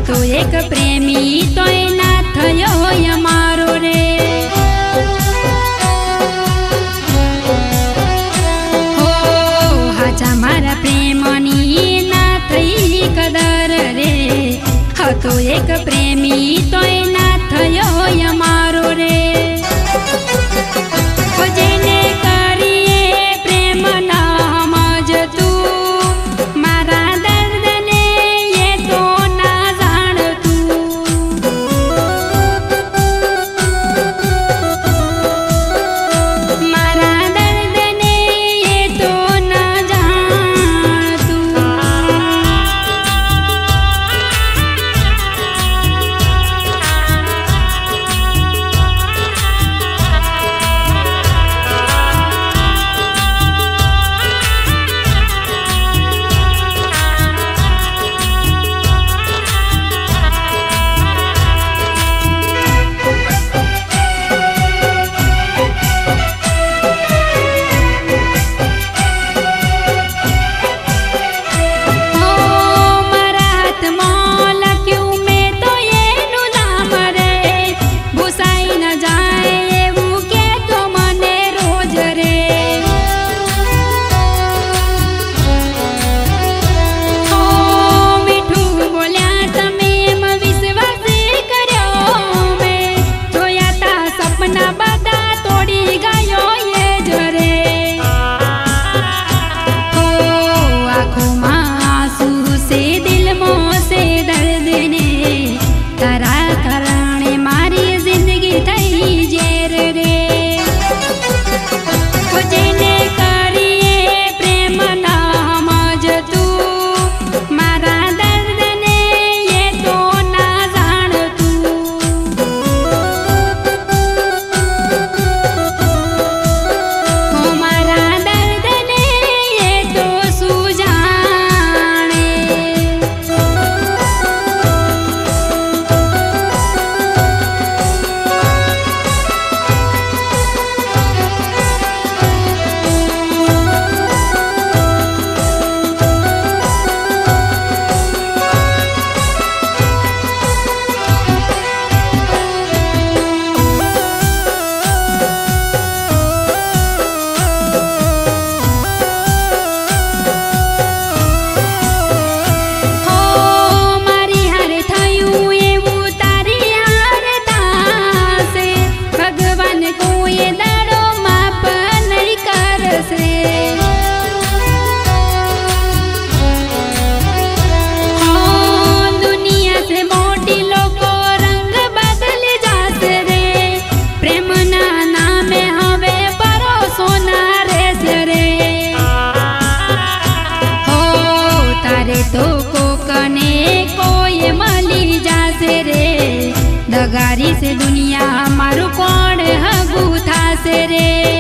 હતો એક પ્રેમી તોય ના થયો અમારો રે। હો હાચા મારા પ્રેમની ના થઈ કદર રે। હતો એક પ્રેમી તોય ના થયો અમારો રે। જેને કરીએ પ્રેમ ના સમજતું મારા દર્દને એ તો ના જાણતું। મારા દર્દને એ તો ના જાણતું। तो कोकने कोई मली जासे रे दगारी से दुनिया मारू कौन हगू था से रे।